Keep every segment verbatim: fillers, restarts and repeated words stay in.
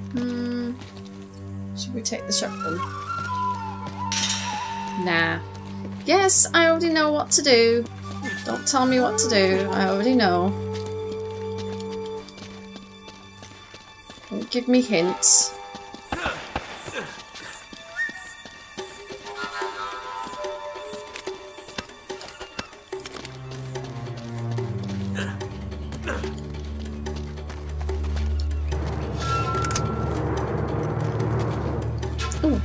Hmm. Should we take the shotgun? Nah. Yes, I already know what to do. Don't tell me what to do. I already know. Don't give me hints. Ooh.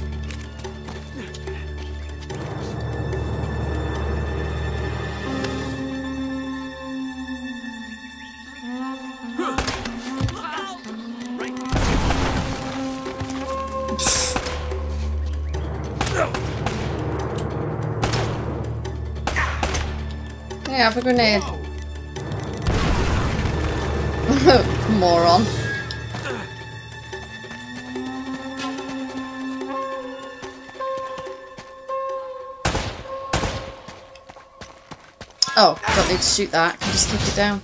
Hey, have a grenade. Moron. Oh, don't need to shoot that. I can just kick it down.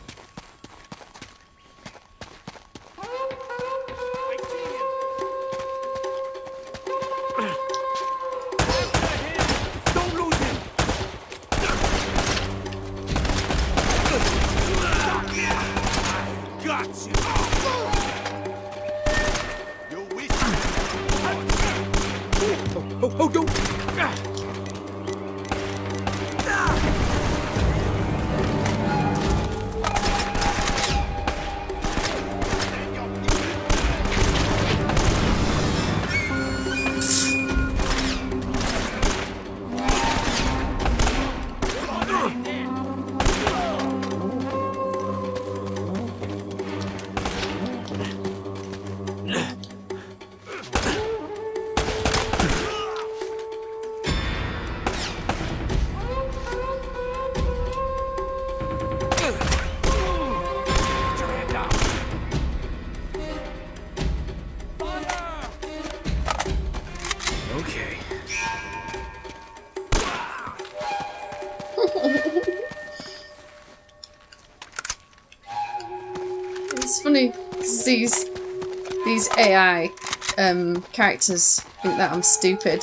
It's funny because these these A I um, characters think that I'm stupid.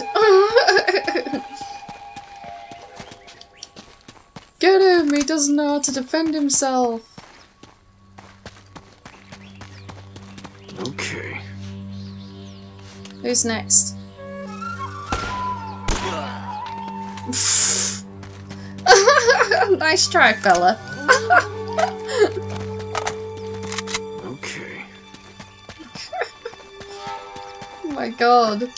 Get him! He doesn't know how to defend himself. Okay. Who's next? Nice try, fella. Okay. Oh my god.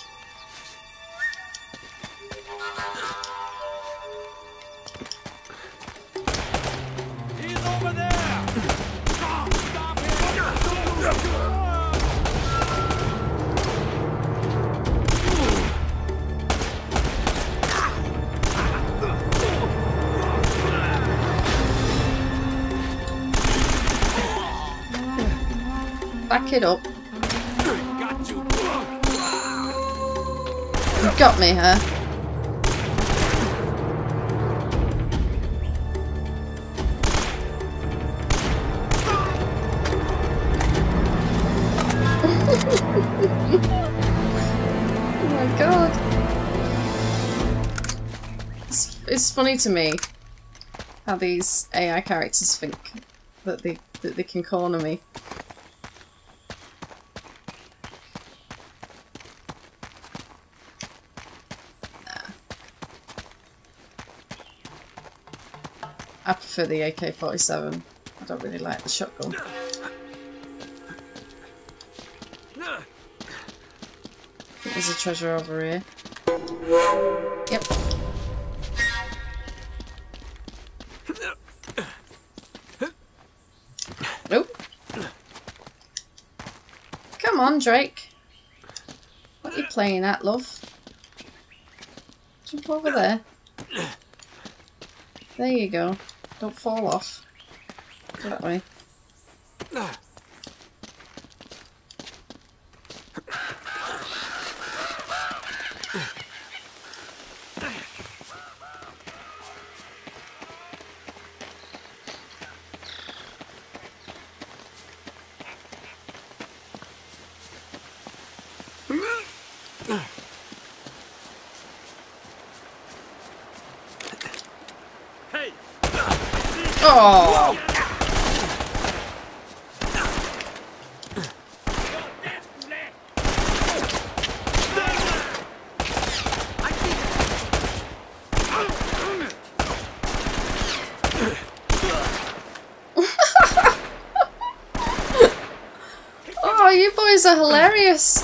He's over there. Stop him. Back it up. Got you. You got me, huh? Oh my god. It's, it's funny to me how these A I characters think that they that they can corner me. I prefer the A K forty-seven. I don't really like the shotgun. I think there's a treasure over here. Yep. Nope. Come on, Drake. What are you playing at, love? Jump over there. There you go. Don't fall off. Go that way. Oh! Oh, you boys are hilarious.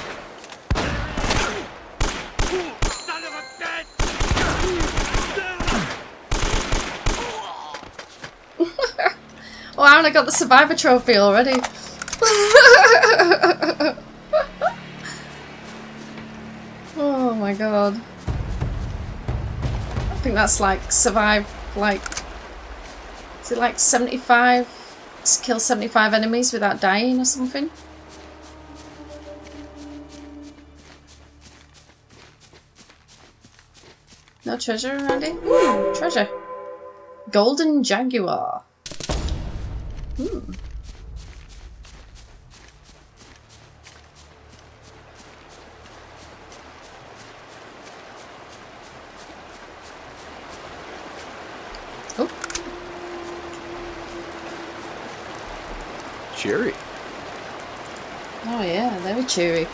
Wow, and I got the survivor trophy already. Oh my god. I think that's like survive like, is it like seventy-five, kill seventy-five enemies without dying or something? No treasure around here? Ooh, treasure. Golden Jaguar. Hmm. Oh. Cheery. Oh yeah, very cheery.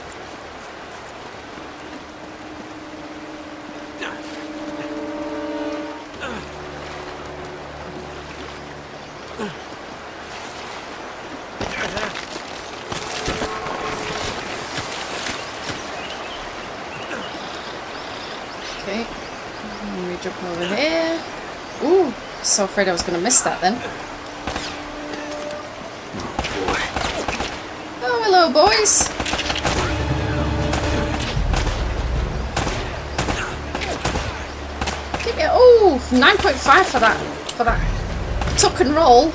Okay, let me jump over here. Ooh, so afraid I was going to miss that then. Oh, hello, boys. Keep it. Oh, nine point five for that, for that tuck and roll.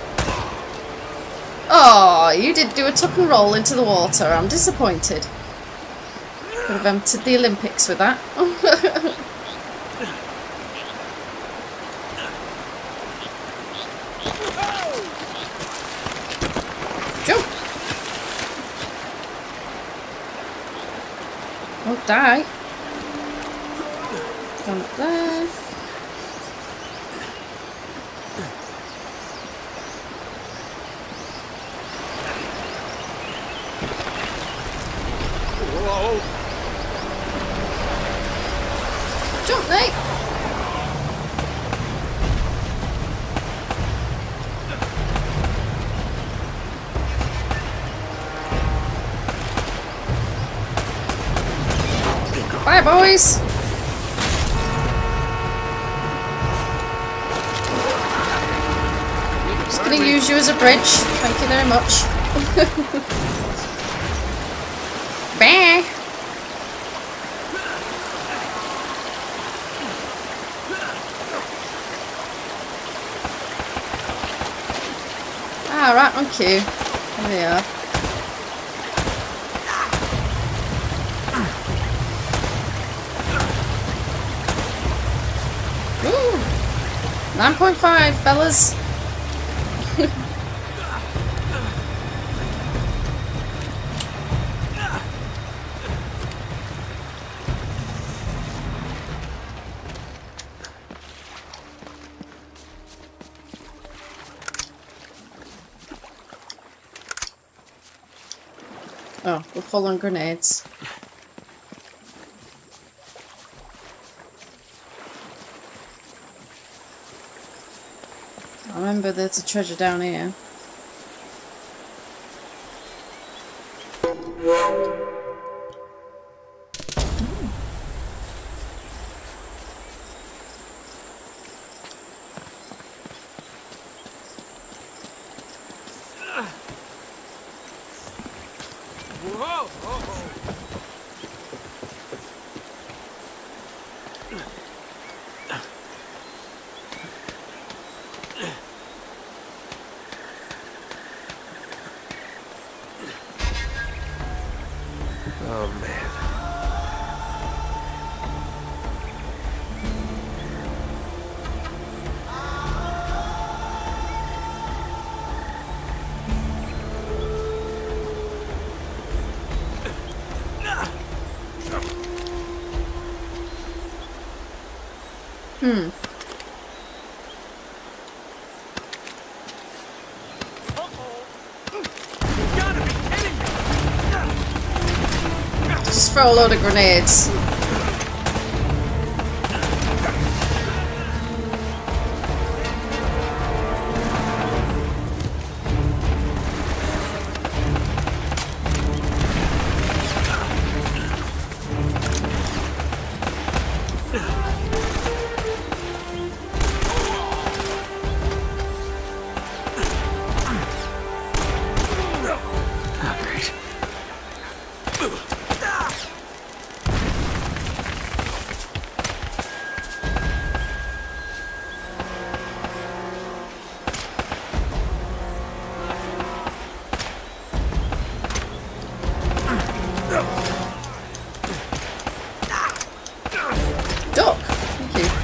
Oh, you did do a tuck and roll into the water. I'm disappointed. Could have entered the Olympics with that. Jump! Don't die. Down up there. Whoa. Jump, Nate! Bye, boys! Just gonna use you as a bridge. Thank you very much. Bye! Ah, right, okay. There we are. Ooh! nine point five, fellas. Oh, we're full on grenades. I remember there's a treasure down here. Whoa. Whoa. Oh man. Hmm. Just throw a load of grenades. Duck! Thank you.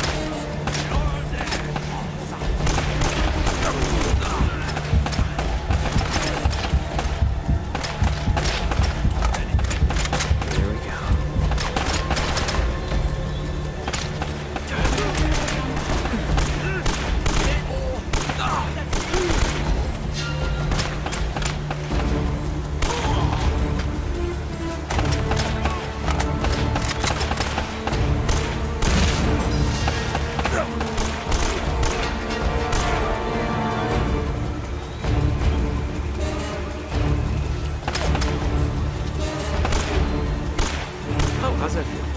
There we go. Oh, how's that feel?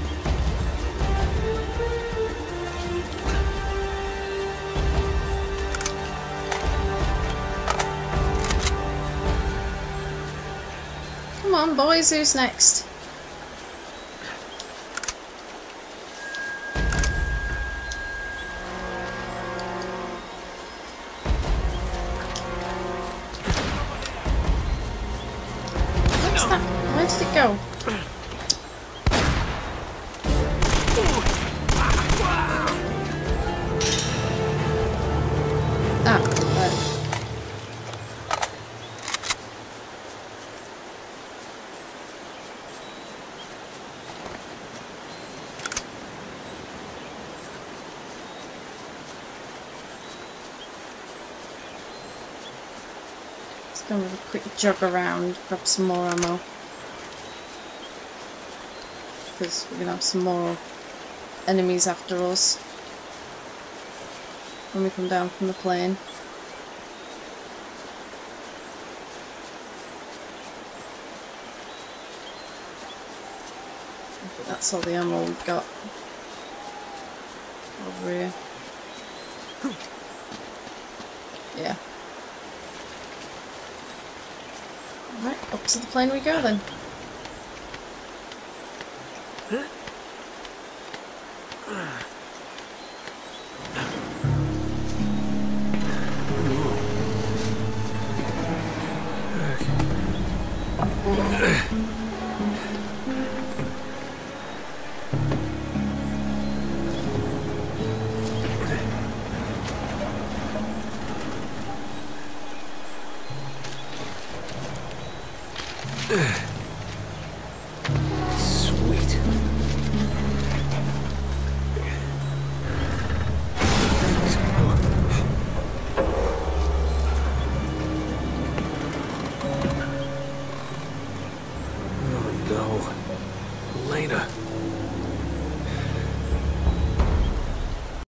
Come on, boys, who's next? What's that? Where did it go? Ah, there. Let's go with a quick jog around, grab some more ammo. Because we're gonna have some more enemies after us when we come down from the plane. I think that's all the ammo we've got over here. Yeah. Right, up to the plane we go then. Ugh.